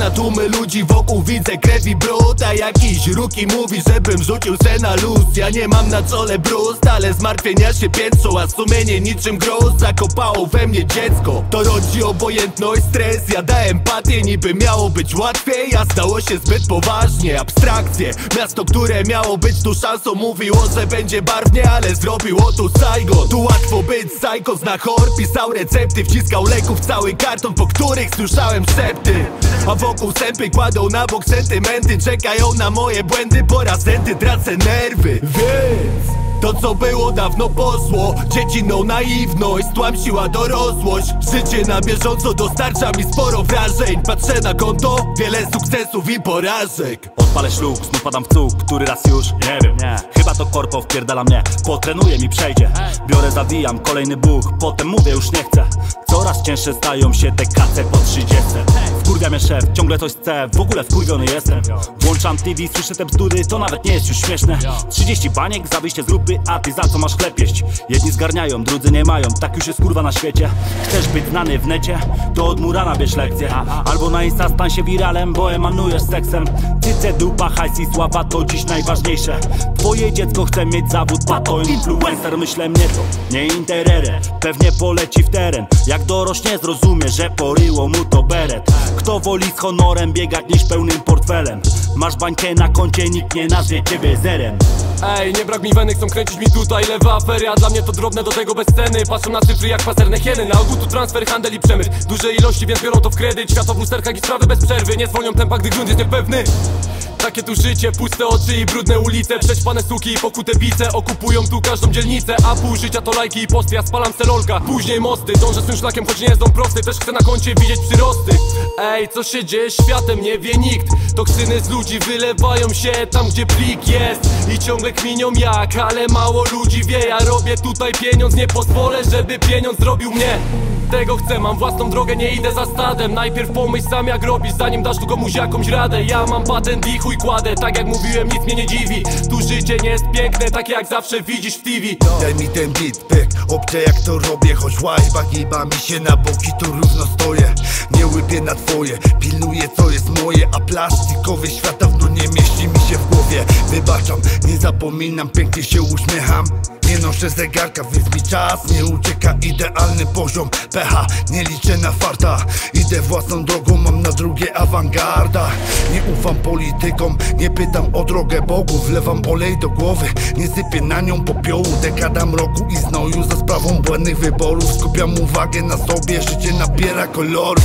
na tłumy ludzi wokół widzę krew i brud, a jakiś ruki mówi, żebym rzucił se na luz. Ja nie mam na czole brust, ale zmartwienia się piętrzą, a sumienie niczym gruz zakopało we mnie dziecko. To rodzi obojętność, stres, jada empatię. Niby miało być łatwiej, a stało się zbyt poważnie. Abstrakcje, miasto, które miało być tu szansą, mówiło, że będzie barwnie, ale zrobiło tu Saigon. Tu łatwo być psycho, zna chor, pisał recepty, wciskał leków cały karton, po których słyszałem szepty. A wokół sępy kładą na bok sentymenty, czekają na moje błędy, po raz enty tracę nerwy. Więc to co było dawno poszło, dziecinną naiwność stłamsiła dorosłość. Życie na bieżąco dostarcza mi sporo wrażeń. Patrzę na konto, wiele sukcesów i porażek. Odpalę ślub, znów padam w cuk, który raz już, nie wiem, chyba to korpo wpierdala mnie, potrenuję mi przejdzie. Biorę, zawijam, kolejny buch, potem mówię już nie chcę. Coraz cięższe stają się te kace po 30. Wkurwia mnie szef, ciągle coś chce, w ogóle wkurwiony jestem. Włączam TV, słyszę te bzdury, to nawet nie jest już śmieszne. 30 baniek za wyjście z grupy, a ty za co masz chleb jeść? Jedni zgarniają, drudzy nie mają, tak już jest kurwa na świecie. Chcesz być znany w necie? To od Murana bierz lekcję. Albo na Insta stań się wiralem, bo emanujesz seksem. Cyce, dupa, hajs i sława to dziś najważniejsze. Twoje dziecko chce mieć zawód, pato influencer. Myślę mnie to nie interere, pewnie poleci w teren. Jak dorośnie zrozumie, że poryło mu to beret. Kto woli z honorem biegać niż pełnym portfelem? Masz bańkę na koncie, nikt nie nazwie ciebie zerem. Ej, nie brak mi weny, chcą kręcić mi tutaj lewe afery, a dla mnie to drobne, do tego bez ceny. Patrzą na cyfry jak pazerne hieny, na ogół tu transfer, handel i przemyt. Duże ilości, więc biorą to w kredyt. Światło w lusterkach i sprawy bez przerwy, nie zwolnią tempa, gdy grunt jest niepewny. Takie tu życie, puste oczy i brudne ulice. Przećpane suki i pokute bice okupują tu każdą dzielnicę. A pół życia to lajki i posty, ja spalam selolka, później mosty. Dążę swym szlakiem, choć nie jest on prosty, też chcę na koncie widzieć przyrosty. Ej, co się dzieje światem, nie wie nikt. Toksyny z ludzi wylewają się tam, gdzie plik jest. I ciągle kminią jak, ale mało ludzi wie. Ja robię tutaj pieniądz, nie pozwolę, żeby pieniądz zrobił mnie. Tego chcę, mam własną drogę, nie idę za stadem. Najpierw pomyśl sam jak robisz, zanim dasz tu komuś jakąś radę. Ja mam patent i chuj kładę, tak jak mówiłem, nic mnie nie dziwi. Tu życie nie jest piękne, tak jak zawsze widzisz w TV. Daj mi ten beat, pyk, obczaj jak to robię. Choć łajba giba mi się na boki, tu równo stoję. Nie łypię na twoje, pilnuję co jest moje. A plastikowy świat dawno nie mieści mi się w głowie. Wybaczam, nie zapominam, pięknie się uśmiecham. Nie noszę zegarka, więc mi czas nie ucieka. Idealny poziom pecha, nie liczę na farta. Idę własną drogą, mam na drugie awangarda. Nie ufam politykom, nie pytam o drogę Bogu. Wlewam olej do głowy, nie sypię na nią popiołu. Dekada mroku i znoju za sprawą błędnych wyborów. Skupiam uwagę na sobie, życie nabiera koloru.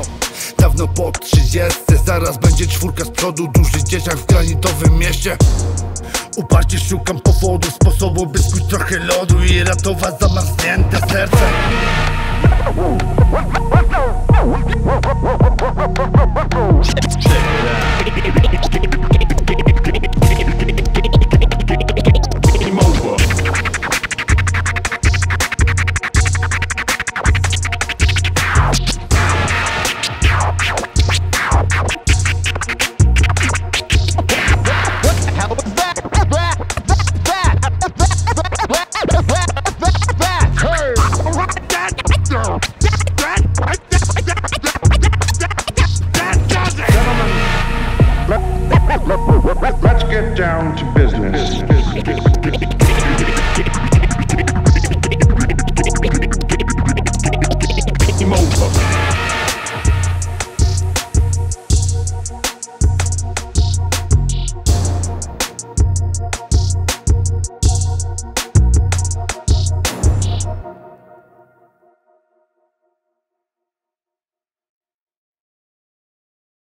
Dawno po 30, zaraz będzie czwórka z przodu. Duży dzieciak w granitowym mieście. Uparcie szukam powodu, sposobu by skuć trochę lodu i ratować zamarznięte serce.